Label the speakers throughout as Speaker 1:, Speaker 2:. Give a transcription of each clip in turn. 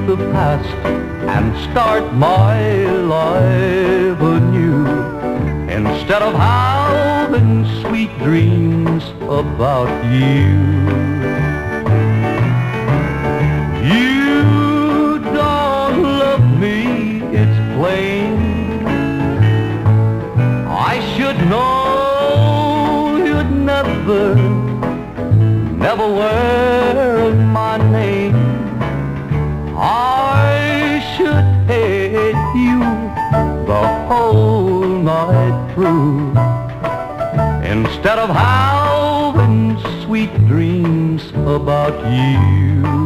Speaker 1: the past and start my life anew, instead of having sweet dreams about you. You don't love me, it's plain. I should know you'd never wear my name. I should hate you the whole night through, instead of having sweet dreams about you.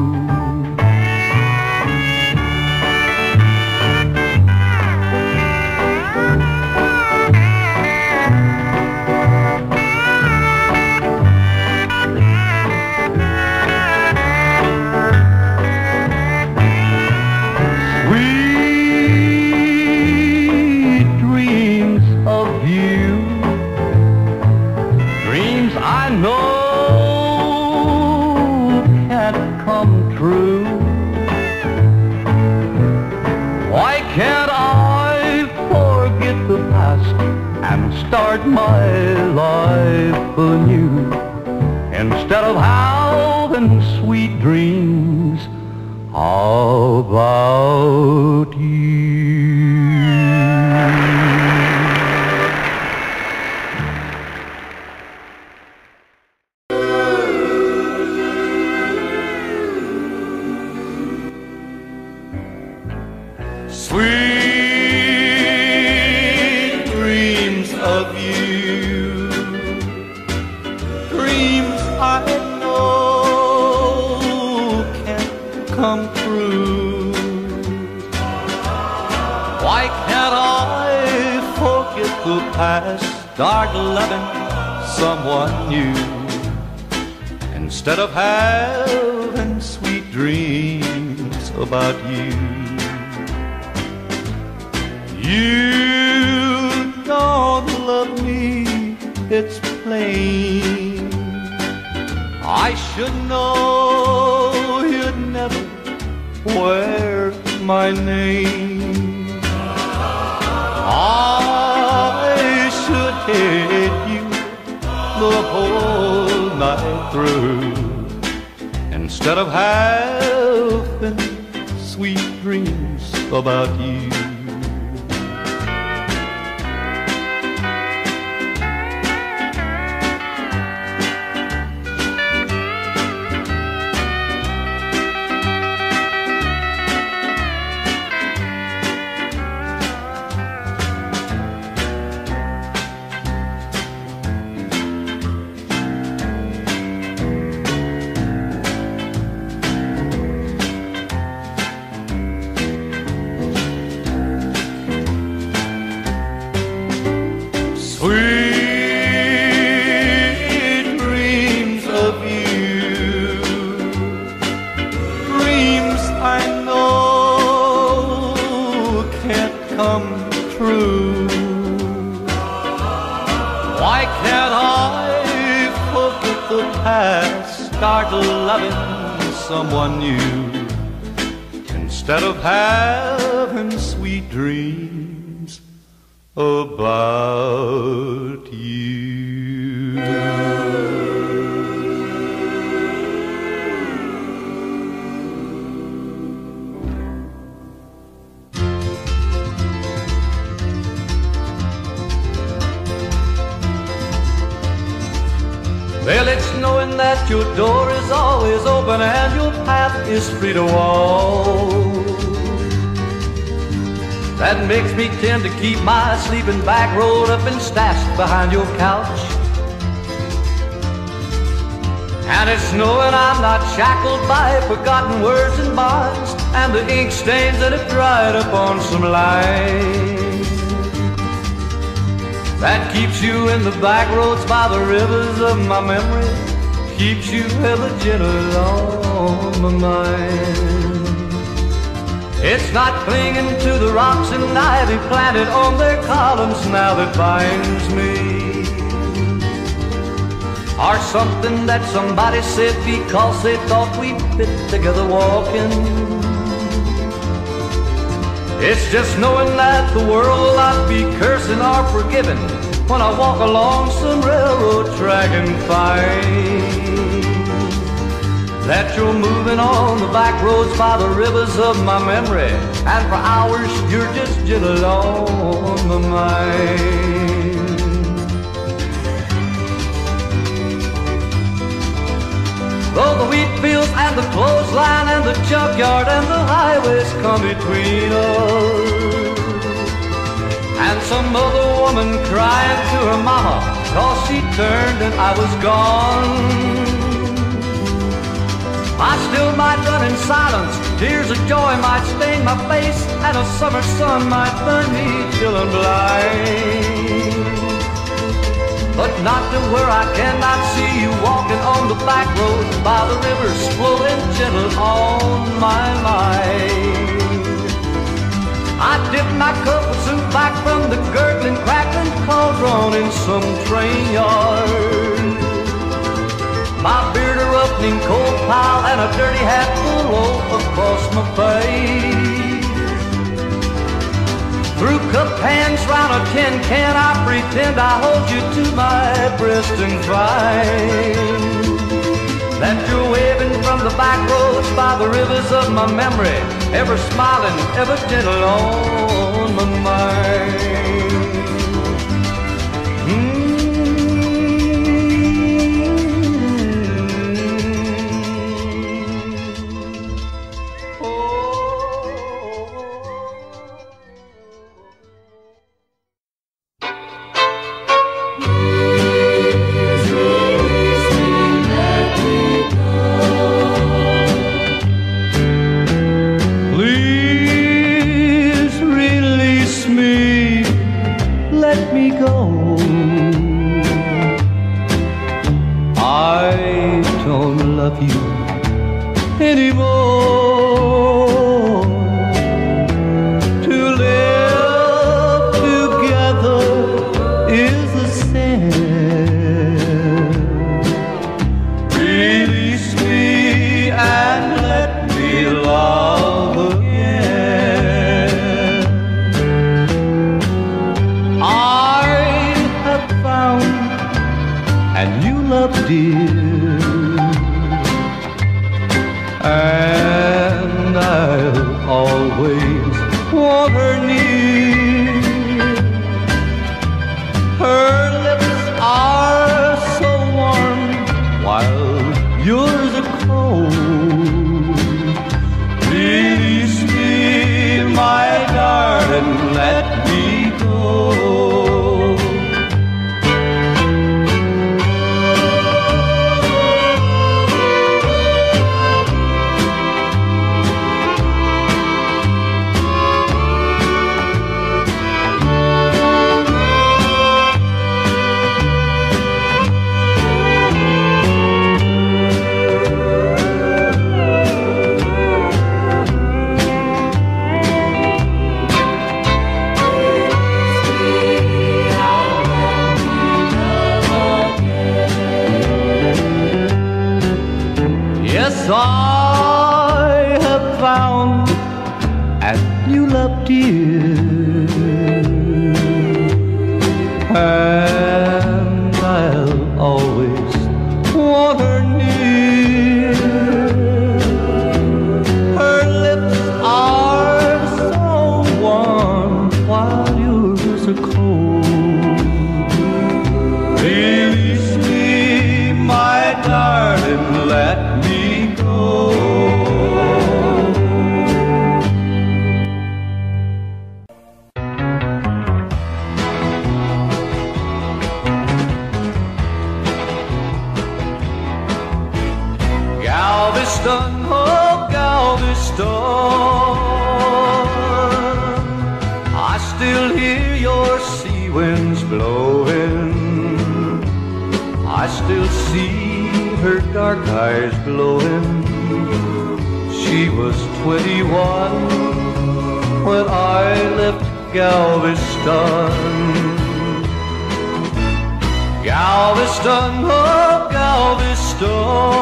Speaker 1: Start my life anew, instead of having sweet dreams about you. Start loving someone new, instead of having sweet dreams about you. You don't love me, it's plain. I should know you'd never wear my name. I should hate you the whole night through, instead of having sweet dreams about you. Start loving someone new, instead of having sweet dreams about you. Well, it's knowing that your door is always open and your path is free to walk that makes me tend to keep my sleeping bag rolled up and stashed behind your couch. And it's knowing I'm not shackled by forgotten words and bonds and the ink stains that have dried up on some lines. That keeps you in the back roads by the rivers of my memory, keeps you ever gentle on my mind. It's not clinging to the rocks and ivy planted on their columns now that binds me, or something that somebody said because they thought we fit together walking. It's just knowing that the world will not be cursing or forgiving when I walk along some railroad track and find that you're moving on the back roads by the rivers of my memory, and for hours you're just gentle on my mind. Though the wheat fields and the clothesline and the junkyard and the highways come between us, and some other woman crying to her mama 'cause she turned and I was gone, I still might run in silence. Tears of joy might stain my face, and a summer sun might burn me till I'm blind. But not to where I cannot see you walking on the back road by the rivers flowing gentle on my mind. I dipped my cup of soup back from the gurgling, crackling cauldron in some train yard. My beard a roughening coal pile and a dirty hat full roll across my face. Through cupped hands round a tin can, I pretend I hold you to my breast and find that you're waving from the back roads by the rivers of my memory, ever smiling, ever gentle on my mind.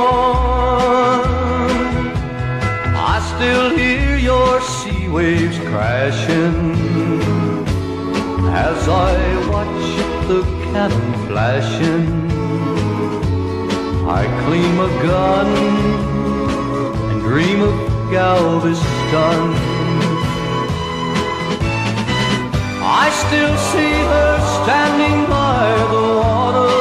Speaker 2: I still hear your sea waves
Speaker 1: crashing as I watch the cannon flashing. I clean a gun and dream of Galveston. I still see her standing by the water,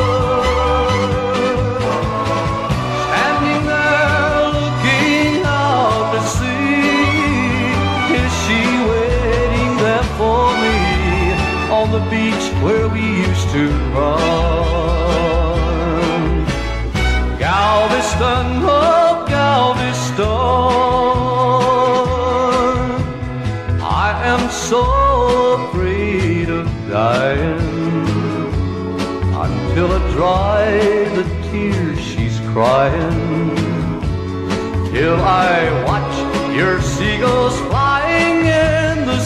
Speaker 1: standing there looking out to sea. Is she waiting there for me on the beach where we used to run? Galveston, oh Galveston, I am so afraid of dying until I dry the tears she's crying, till I watch your seagulls flying in the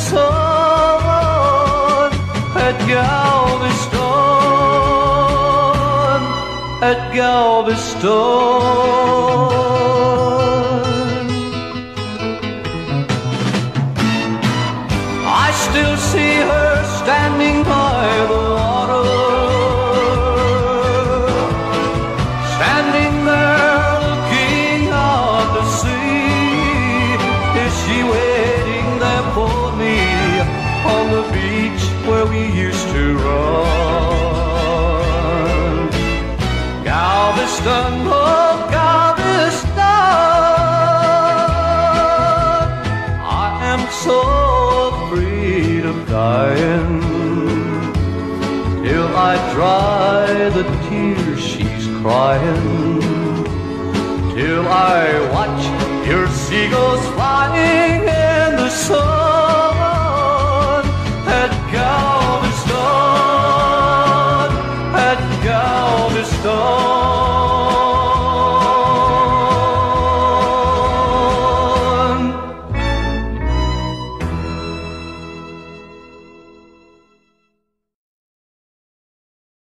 Speaker 1: sun at Galveston, at Galveston. I still see her standing by the water, standing there looking out to sea. Is she waiting there for me on the beach where we used to run? Galveston, oh Galveston, I am so afraid of dying till I dry the tears she's crying, till I watch your seagulls flying